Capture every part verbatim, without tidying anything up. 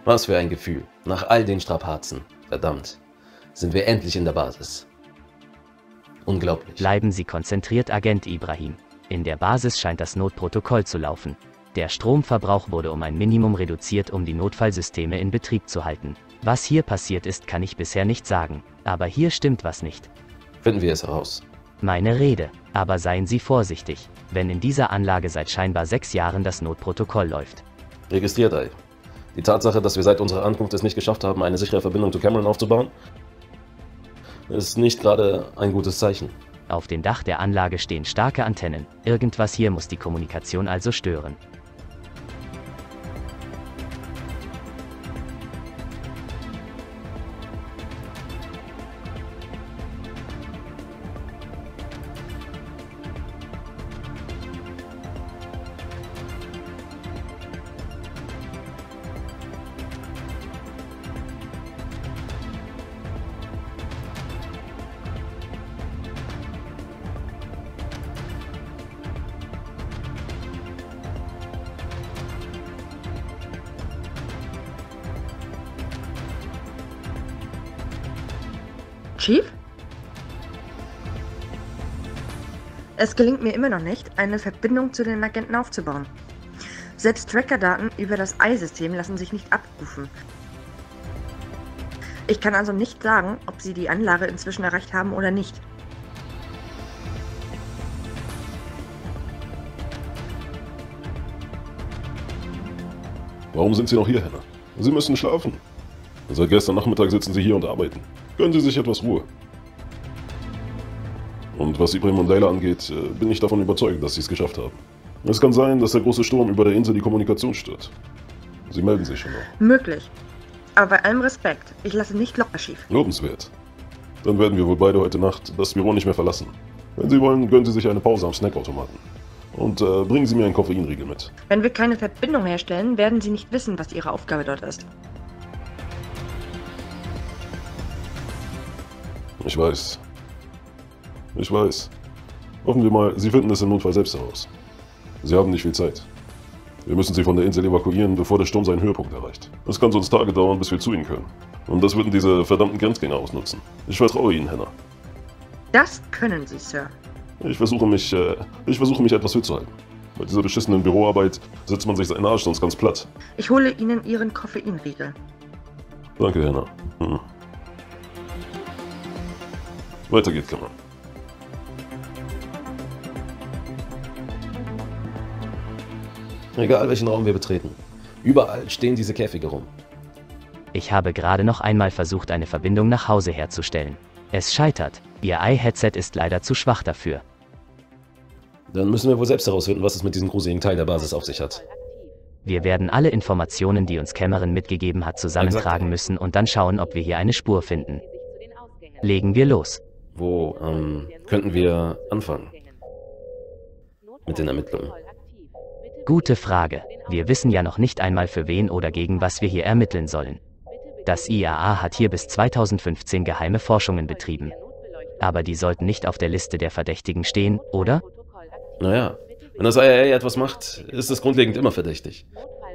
Was für ein Gefühl. Nach all den Strapazen. Verdammt. Sind wir endlich in der Basis. Unglaublich. Bleiben Sie konzentriert, Agent Ibrahim. In der Basis scheint das Notprotokoll zu laufen. Der Stromverbrauch wurde um ein Minimum reduziert, um die Notfallsysteme in Betrieb zu halten. Was hier passiert ist, kann ich bisher nicht sagen. Aber hier stimmt was nicht. Finden wir es heraus. Meine Rede. Aber seien Sie vorsichtig, wenn in dieser Anlage seit scheinbar sechs Jahren das Notprotokoll läuft. Registriert, Ei. Die Tatsache, dass wir seit unserer Ankunft es nicht geschafft haben, eine sichere Verbindung zu Cameron aufzubauen, ist nicht gerade ein gutes Zeichen. Auf dem Dach der Anlage stehen starke Antennen. Irgendwas hier muss die Kommunikation also stören. Chief? Es gelingt mir immer noch nicht, eine Verbindung zu den Agenten aufzubauen. Selbst Tracker-Daten über das Ei-System lassen sich nicht abrufen. Ich kann also nicht sagen, ob sie die Anlage inzwischen erreicht haben oder nicht. Warum sind Sie noch hier, Hannah? Sie müssen schlafen. Seit gestern Nachmittag sitzen Sie hier und arbeiten. Gönnen Sie sich etwas Ruhe. Und was Ibrahim und Layla angeht, bin ich davon überzeugt, dass Sie es geschafft haben. Es kann sein, dass der große Sturm über der Insel die Kommunikation stört. Sie melden sich schon noch. Möglich. Aber bei allem Respekt, ich lasse nicht locker, Chief. Lobenswert. Dann werden wir wohl beide heute Nacht das Büro nicht mehr verlassen. Wenn Sie wollen, gönnen Sie sich eine Pause am Snackautomaten. Und äh, bringen Sie mir einen Koffeinriegel mit. Wenn wir keine Verbindung herstellen, werden Sie nicht wissen, was Ihre Aufgabe dort ist. Ich weiß. Ich weiß. Hoffen wir mal, Sie finden es im Notfall selbst heraus. Sie haben nicht viel Zeit. Wir müssen Sie von der Insel evakuieren, bevor der Sturm seinen Höhepunkt erreicht. Es kann sonst Tage dauern, bis wir zu Ihnen können. Und das würden diese verdammten Grenzgänger ausnutzen. Ich vertraue Ihnen, Hannah. Das können Sie, Sir. Ich versuche mich, äh, ich versuche mich etwas fit zu halten. Bei dieser beschissenen Büroarbeit sitzt man sich seinen Arsch sonst ganz platt. Ich hole Ihnen Ihren Koffeinriegel. Danke, Hannah. Hm. Weiter geht's, Cameron. Egal welchen Raum wir betreten. Überall stehen diese Käfige rum. Ich habe gerade noch einmal versucht, eine Verbindung nach Hause herzustellen. Es scheitert. Ihr Ei-Headset ist leider zu schwach dafür. Dann müssen wir wohl selbst herausfinden, was es mit diesem gruseligen Teil der Basis auf sich hat. Wir werden alle Informationen, die uns Cameron mitgegeben hat, zusammentragen müssen und dann schauen, ob wir hier eine Spur finden. Legen wir los. Wo ähm, könnten wir anfangen? Mit den Ermittlungen. Gute Frage. Wir wissen ja noch nicht einmal, für wen oder gegen was wir hier ermitteln sollen. Das I A A hat hier bis zweitausendfünfzehn geheime Forschungen betrieben. Aber die sollten nicht auf der Liste der Verdächtigen stehen, oder? Naja, wenn das I A A etwas macht, ist es grundlegend immer verdächtig.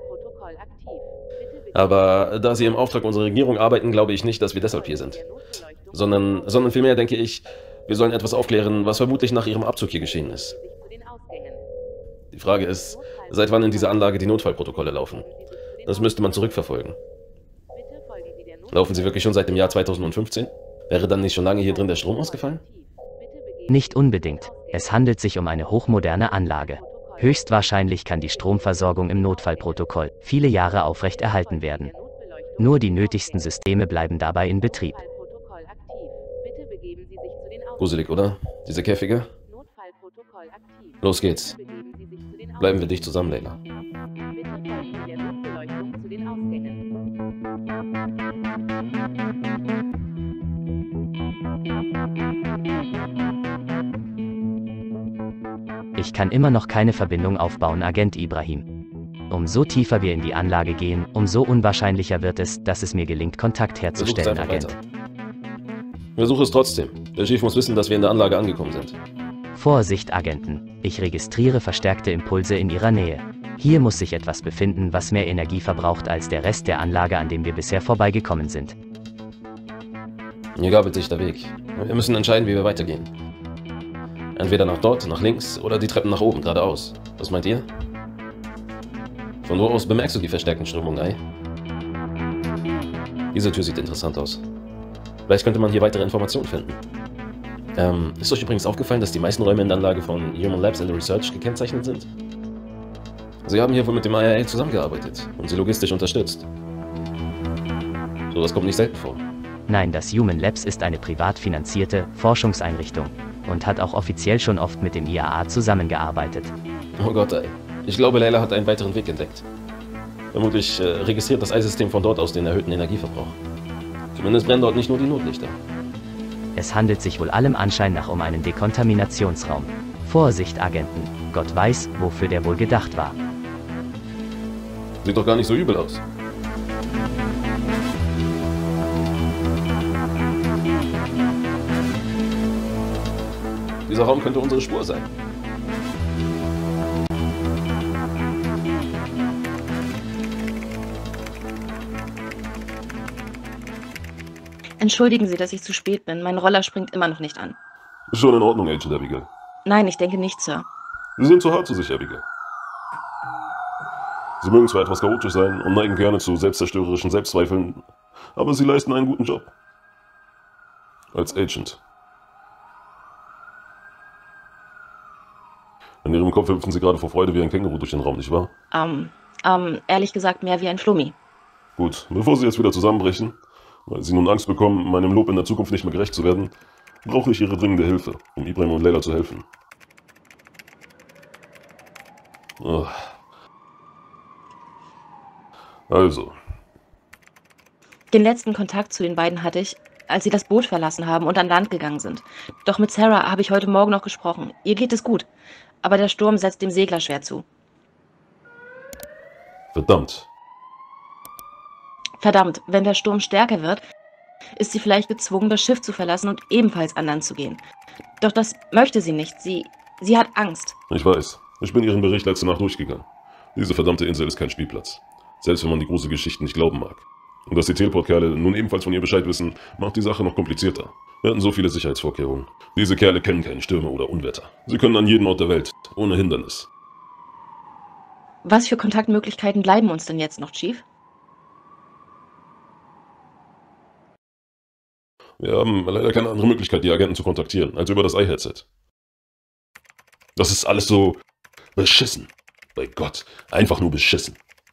Aber da sie im Auftrag unserer Regierung arbeiten, glaube ich nicht, dass wir deshalb hier sind. Sondern, sondern vielmehr denke ich, wir sollen etwas aufklären, was vermutlich nach ihrem Abzug hier geschehen ist. Die Frage ist, seit wann in dieser Anlage die Notfallprotokolle laufen. Das müsste man zurückverfolgen. Laufen sie wirklich schon seit dem Jahr zweitausendfünfzehn? Wäre dann nicht schon lange hier drin der Strom ausgefallen? Nicht unbedingt. Es handelt sich um eine hochmoderne Anlage. Höchstwahrscheinlich kann die Stromversorgung im Notfallprotokoll viele Jahre aufrechterhalten werden. Nur die nötigsten Systeme bleiben dabei in Betrieb. Gruselig, oder? Diese Käfige? Los geht's. Bleiben wir dicht zusammen, Layla. Ich kann immer noch keine Verbindung aufbauen, Agent Ibrahim. Umso tiefer wir in die Anlage gehen, umso unwahrscheinlicher wird es, dass es mir gelingt, Kontakt herzustellen, Agent. Versuche es trotzdem. Der Chief muss wissen, dass wir in der Anlage angekommen sind. Vorsicht, Agenten. Ich registriere verstärkte Impulse in Ihrer Nähe. Hier muss sich etwas befinden, was mehr Energie verbraucht als der Rest der Anlage, an dem wir bisher vorbeigekommen sind. Hier gabelt sich der Weg. Wir müssen entscheiden, wie wir weitergehen. Entweder nach dort, nach links oder die Treppen nach oben, geradeaus. Was meint ihr? Von wo aus bemerkst du die verstärkten Strömungen, Ei? Diese Tür sieht interessant aus. Vielleicht könnte man hier weitere Informationen finden. Ähm, ist euch übrigens aufgefallen, dass die meisten Räume in der Anlage von Human Labs and Research gekennzeichnet sind? Sie haben hier wohl mit dem I R A zusammengearbeitet und sie logistisch unterstützt. Sowas kommt nicht selten vor. Nein, das Human Labs ist eine privat finanzierte Forschungseinrichtung und hat auch offiziell schon oft mit dem I A A zusammengearbeitet. Oh Gott, ey. Ich glaube, Layla hat einen weiteren Weg entdeckt. Vermutlich äh, registriert das Eisystem von dort aus den erhöhten Energieverbrauch. Zumindest brennen dort nicht nur die Notlichter. Es handelt sich wohl allem Anschein nach um einen Dekontaminationsraum. Vorsicht, Agenten. Gott weiß, wofür der wohl gedacht war. Sieht doch gar nicht so übel aus. Dieser Raum könnte unsere Spur sein. Entschuldigen Sie, dass ich zu spät bin. Mein Roller springt immer noch nicht an. Ist schon in Ordnung, Agent Abigail. Nein, ich denke nicht, Sir. Sie sind zu hart zu sich, Abigail. Sie mögen zwar etwas chaotisch sein und neigen gerne zu selbstzerstörerischen Selbstzweifeln, aber Sie leisten einen guten Job. Als Agent. In Ihrem Kopf hüpfen Sie gerade vor Freude wie ein Känguru durch den Raum, nicht wahr? Ähm, ähm, ehrlich gesagt mehr wie ein Flummi. Gut, bevor Sie jetzt wieder zusammenbrechen, weil Sie nun Angst bekommen, meinem Lob in der Zukunft nicht mehr gerecht zu werden, brauche ich Ihre dringende Hilfe, um Ibrahim und Layla zu helfen. Oh. Also. Den letzten Kontakt zu den beiden hatte ich, als sie das Boot verlassen haben und an Land gegangen sind. Doch mit Sarah habe ich heute Morgen noch gesprochen. Ihr geht es gut, aber der Sturm setzt dem Segler schwer zu. Verdammt. Verdammt, wenn der Sturm stärker wird, ist sie vielleicht gezwungen, das Schiff zu verlassen und ebenfalls an Land zu gehen. Doch das möchte sie nicht. Sie, sie hat Angst. Ich weiß. Ich bin Ihren Bericht letzte Nacht durchgegangen. Diese verdammte Insel ist kein Spielplatz. Selbst wenn man die große Geschichte nicht glauben mag. Und dass die Teleport-Kerle nun ebenfalls von ihr Bescheid wissen, macht die Sache noch komplizierter. Wir hatten so viele Sicherheitsvorkehrungen. Diese Kerle kennen keine Stürme oder Unwetter. Sie können an jeden Ort der Welt, ohne Hindernis. Was für Kontaktmöglichkeiten bleiben uns denn jetzt noch, Chief? Wir haben leider keine andere Möglichkeit, die Agenten zu kontaktieren, als über das iHeadset. Das ist alles so beschissen. Bei Gott, einfach nur beschissen.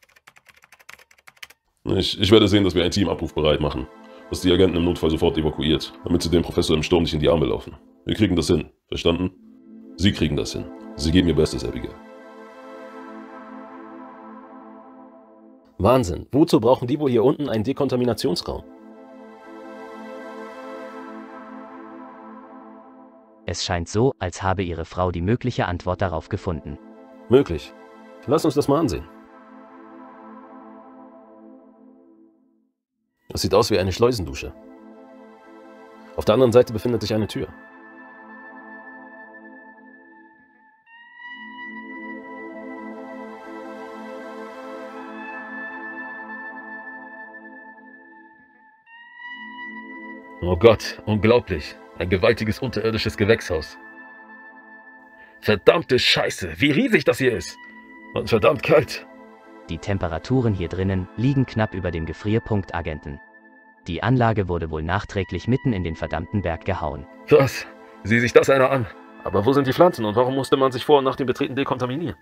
Ich, ich werde sehen, dass wir ein Team abrufbereit machen, das die Agenten im Notfall sofort evakuiert, damit sie dem Professor im Sturm nicht in die Arme laufen. Wir kriegen das hin, verstanden? Sie kriegen das hin. Sie geben ihr Bestes, Abigail. Wahnsinn. Wozu brauchen die wohl hier unten einen Dekontaminationsraum? Es scheint so, als habe Ihre Frau die mögliche Antwort darauf gefunden. Möglich. Lass uns das mal ansehen. Es sieht aus wie eine Schleusendusche. Auf der anderen Seite befindet sich eine Tür. Oh Gott, unglaublich. Ein gewaltiges unterirdisches Gewächshaus. Verdammte Scheiße, wie riesig das hier ist. Und verdammt kalt. Die Temperaturen hier drinnen liegen knapp über dem Gefrierpunkt, Agenten. Die Anlage wurde wohl nachträglich mitten in den verdammten Berg gehauen. Was? Sieh sich das einer an. Aber wo sind die Pflanzen und warum musste man sich vor und nach dem Betreten dekontaminieren?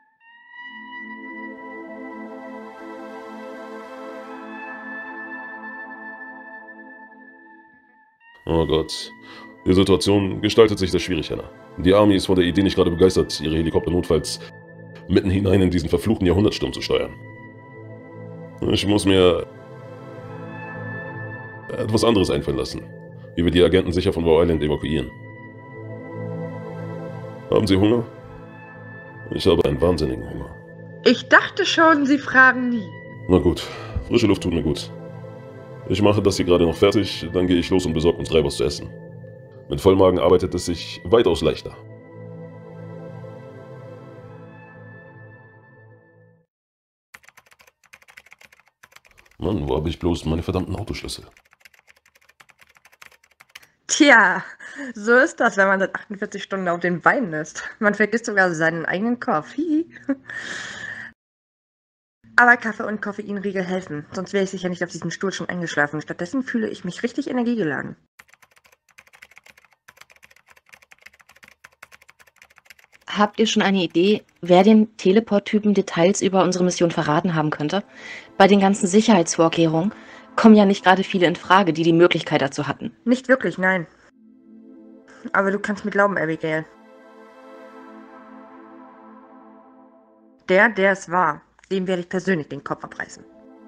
Oh Gott. Die Situation gestaltet sich sehr schwierig, Hannah. Die Army ist von der Idee nicht gerade begeistert, ihre Helikopter notfalls mitten hinein in diesen verfluchten Jahrhundertsturm zu steuern. Ich muss mir etwas anderes einfallen lassen, wie wir die Agenten sicher von Wow Island evakuieren. Haben Sie Hunger? Ich habe einen wahnsinnigen Hunger. Ich dachte schon, Sie fragen nie. Na gut, frische Luft tut mir gut. Ich mache das hier gerade noch fertig, dann gehe ich los und besorge uns drei was zu essen. Mit Vollmagen arbeitet es sich weitaus leichter. Mann, wo habe ich bloß meine verdammten Autoschlüssel? Tja, so ist das, wenn man seit achtundvierzig Stunden auf den Beinen ist. Man vergisst sogar seinen eigenen Kopf. Hihi. Aber Kaffee und Koffeinriegel helfen, sonst wäre ich sicher nicht auf diesem Stuhl schon eingeschlafen. Stattdessen fühle ich mich richtig energiegeladen. Habt ihr schon eine Idee, wer den Teleport-Typen Details über unsere Mission verraten haben könnte? Bei den ganzen Sicherheitsvorkehrungen kommen ja nicht gerade viele in Frage, die die Möglichkeit dazu hatten. Nicht wirklich, nein. Aber du kannst mir glauben, Abigail. Der, der es war, dem werde ich persönlich den Kopf abreißen.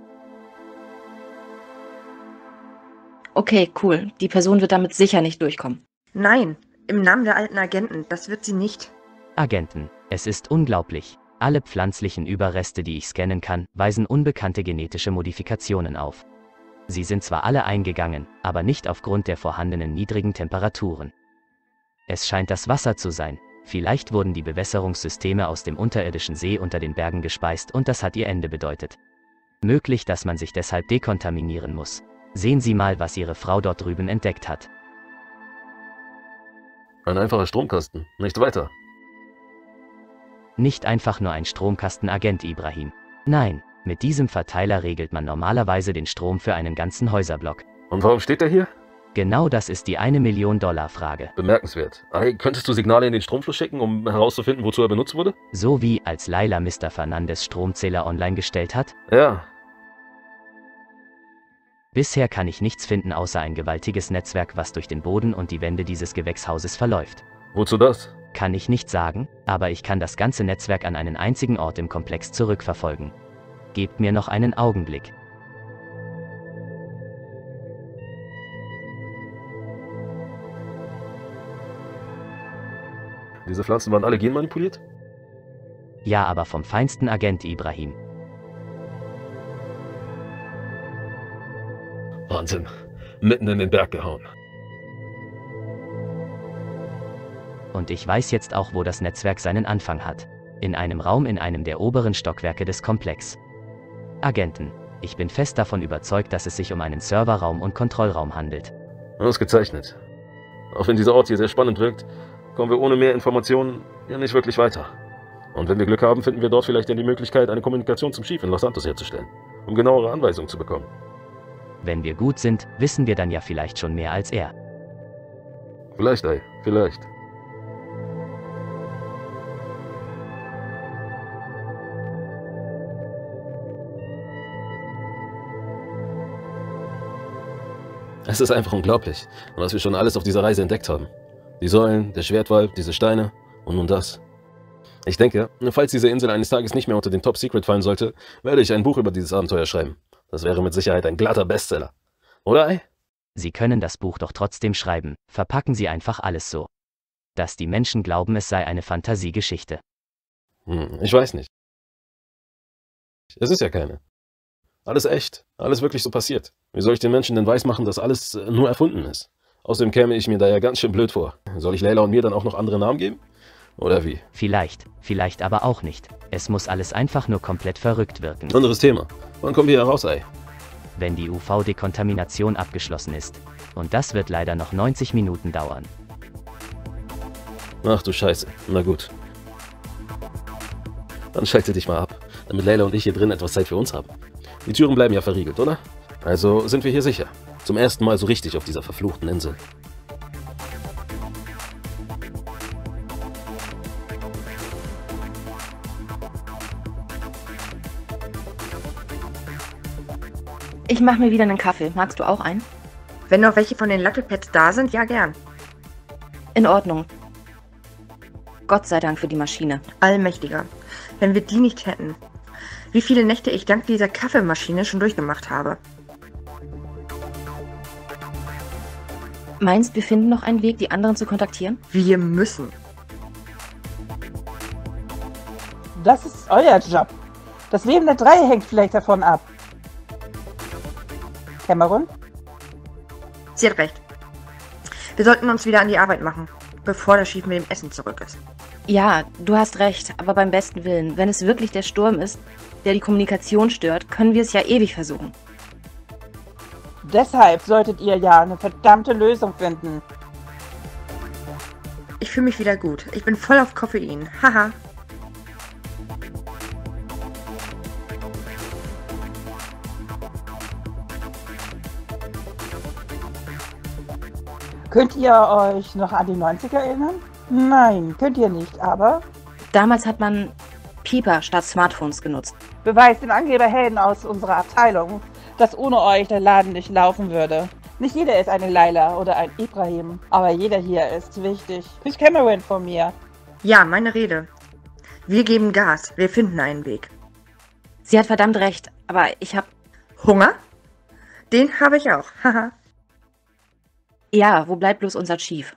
Okay, cool. Die Person wird damit sicher nicht durchkommen. Nein, im Namen der alten Agenten, das wird sie nicht. Agenten, es ist unglaublich. Alle pflanzlichen Überreste, die ich scannen kann, weisen unbekannte genetische Modifikationen auf. Sie sind zwar alle eingegangen, aber nicht aufgrund der vorhandenen niedrigen Temperaturen. Es scheint das Wasser zu sein. Vielleicht wurden die Bewässerungssysteme aus dem unterirdischen See unter den Bergen gespeist und das hat ihr Ende bedeutet. Möglich, dass man sich deshalb dekontaminieren muss. Sehen Sie mal, was Ihre Frau dort drüben entdeckt hat. Ein einfacher Stromkasten, nicht weiter. Nicht einfach nur ein Stromkasten, Agent Ibrahim. Nein, mit diesem Verteiler regelt man normalerweise den Strom für einen ganzen Häuserblock. Und warum steht der hier? Genau das ist die eine Million Dollar Frage. Bemerkenswert. Ei, könntest du Signale in den Stromfluss schicken, um herauszufinden, wozu er benutzt wurde? So wie als Laila Mister Fernandes Stromzähler online gestellt hat? Ja. Bisher kann ich nichts finden außer ein gewaltiges Netzwerk, was durch den Boden und die Wände dieses Gewächshauses verläuft. Wozu das? Kann ich nicht sagen, aber ich kann das ganze Netzwerk an einen einzigen Ort im Komplex zurückverfolgen. Gebt mir noch einen Augenblick. Diese Pflanzen waren alle genmanipuliert? Ja, aber vom feinsten Agent Ibrahim. Wahnsinn. Mitten in den Berg gehauen. Und ich weiß jetzt auch, wo das Netzwerk seinen Anfang hat. In einem Raum in einem der oberen Stockwerke des Komplex. Agenten, ich bin fest davon überzeugt, dass es sich um einen Serverraum und Kontrollraum handelt. Ausgezeichnet. Auch wenn dieser Ort hier sehr spannend wirkt, kommen wir ohne mehr Informationen ja nicht wirklich weiter. Und wenn wir Glück haben, finden wir dort vielleicht dann die Möglichkeit, eine Kommunikation zum Chief in Los Santos herzustellen, um genauere Anweisungen zu bekommen. Wenn wir gut sind, wissen wir dann ja vielleicht schon mehr als er. Vielleicht, ey, vielleicht. Es ist einfach unglaublich, was wir schon alles auf dieser Reise entdeckt haben. Die Säulen, der Schwertwald, diese Steine und nun das. Ich denke, falls diese Insel eines Tages nicht mehr unter den Top Secret fallen sollte, werde ich ein Buch über dieses Abenteuer schreiben. Das wäre mit Sicherheit ein glatter Bestseller. Oder, ey? Sie können das Buch doch trotzdem schreiben, verpacken Sie einfach alles so. Dass die Menschen glauben, es sei eine Fantasiegeschichte. Hm, ich weiß nicht. Es ist ja keine. Alles echt, alles wirklich so passiert. Wie soll ich den Menschen denn weismachen, dass alles äh, nur erfunden ist? Außerdem käme ich mir da ja ganz schön blöd vor. Soll ich Layla und mir dann auch noch andere Namen geben? Oder wie? Vielleicht, vielleicht aber auch nicht. Es muss alles einfach nur komplett verrückt wirken. Anderes Thema. Wann kommen wir hier raus, ey? Wenn die U V-Dekontamination abgeschlossen ist. Und das wird leider noch neunzig Minuten dauern. Ach du Scheiße. Na gut. Dann schalte dich mal ab, damit Layla und ich hier drin etwas Zeit für uns haben. Die Türen bleiben ja verriegelt, oder? Also sind wir hier sicher. Zum ersten Mal so richtig auf dieser verfluchten Insel. Ich mache mir wieder einen Kaffee. Magst du auch einen? Wenn noch welche von den Latte-Pads da sind, ja gern. In Ordnung. Gott sei Dank für die Maschine. Allmächtiger. Wenn wir die nicht hätten. Wie viele Nächte ich dank dieser Kaffeemaschine schon durchgemacht habe. Meinst, wir finden noch einen Weg, die anderen zu kontaktieren? Wir müssen. Das ist euer Job. Das Leben der drei hängt vielleicht davon ab. Cameron? Sie hat recht. Wir sollten uns wieder an die Arbeit machen, bevor der Chief mit dem Essen zurück ist. Ja, du hast recht, aber beim besten Willen, wenn es wirklich der Sturm ist, der die Kommunikation stört, können wir es ja ewig versuchen. Deshalb solltet ihr ja eine verdammte Lösung finden. Ich fühle mich wieder gut. Ich bin voll auf Koffein. Haha. Könnt ihr euch noch an die neunziger erinnern? Nein, könnt ihr nicht, aber Damals hat man Pieper statt Smartphones genutzt. beweist den Angeberhelden aus unserer Abteilung, dass ohne euch der Laden nicht laufen würde. Nicht jeder ist eine Laila oder ein Ibrahim, aber jeder hier ist wichtig. Küss Cameron von mir. Ja, meine Rede. Wir geben Gas. Wir finden einen Weg. Sie hat verdammt recht, aber ich hab... Hunger? Den habe ich auch. Haha. Ja, wo bleibt bloß unser Chief?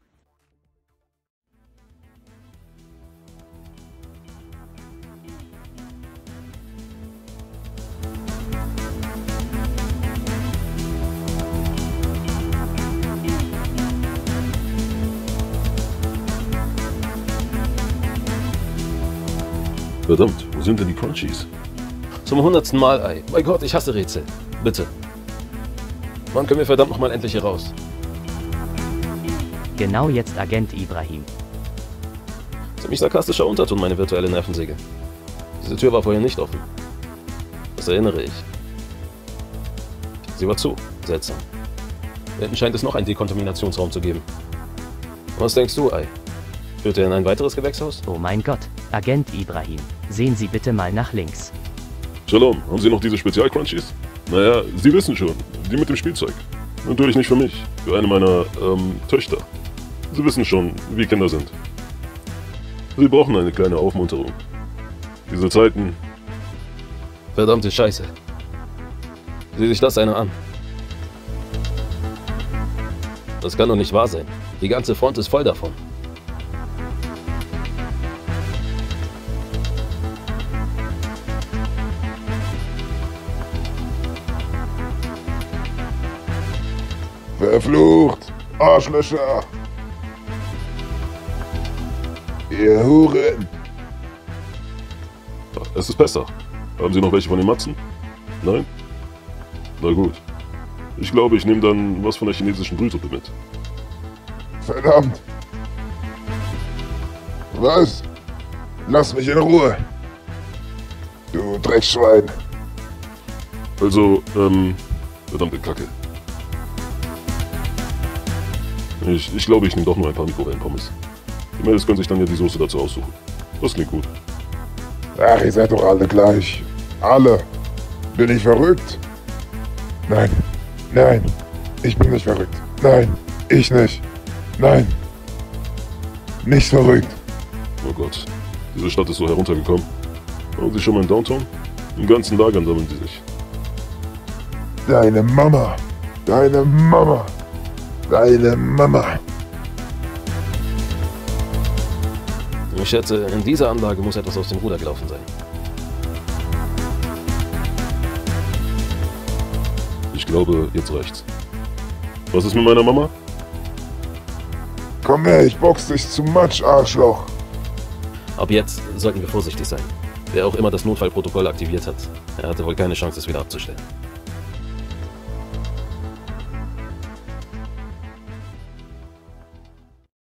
Verdammt, wo sind denn die Crunchies? Zum hundertsten Mal, Ei. Mein Gott, ich hasse Rätsel. Bitte. Wann können wir verdammt nochmal endlich hier raus? Genau jetzt Agent Ibrahim. Ziemlich sarkastischer Unterton, meine virtuelle Nervensäge. Diese Tür war vorher nicht offen. Das erinnere ich. Sie war zu. Seltsam. Hinten scheint es noch einen Dekontaminationsraum zu geben. Was denkst du, Ei? Führt er in ein weiteres Gewächshaus? Oh mein Gott, Agent Ibrahim. Sehen Sie bitte mal nach links. Shalom, haben Sie noch diese Spezial-Crunchies? Naja, Sie wissen schon, die mit dem Spielzeug. Natürlich nicht für mich, für eine meiner, ähm, Töchter. Sie wissen schon, wie Kinder sind. Sie brauchen eine kleine Aufmunterung. Diese Zeiten... Verdammte Scheiße. Sieh sich das einer an. Das kann doch nicht wahr sein. Die ganze Front ist voll davon. Verflucht! Arschlöcher! Ihr Huren! Es ist besser. Haben Sie noch welche von den Matzen? Nein? Na gut. Ich glaube, ich nehme dann was von der chinesischen Brühsuppe mit. Verdammt! Was? Lass mich in Ruhe! Du Dreckschwein! Also, ähm, verdammte Kacke. Ich, ich glaube, ich nehme doch nur ein paar Mikrowellenpommes. Die Mädels können sich dann ja die Soße dazu aussuchen. Das klingt gut. Ach, ihr seid doch alle gleich. Alle. Bin ich verrückt? Nein. Nein. Ich bin nicht verrückt. Nein. Ich nicht. Nein. Nicht verrückt. Oh Gott. Diese Stadt ist so heruntergekommen. Haben Sie schon mal in Downtown? Im ganzen Lagern sammeln sie sich. Deine Mama. Deine Mama. Deine Mama. Ich schätze, in dieser Anlage muss etwas aus dem Ruder gelaufen sein. Ich glaube, jetzt reicht's. Was ist mit meiner Mama? Komm her, ich box dich zum Matsch, Arschloch. Ab jetzt sollten wir vorsichtig sein. Wer auch immer das Notfallprotokoll aktiviert hat, er hatte wohl keine Chance, es wieder abzustellen.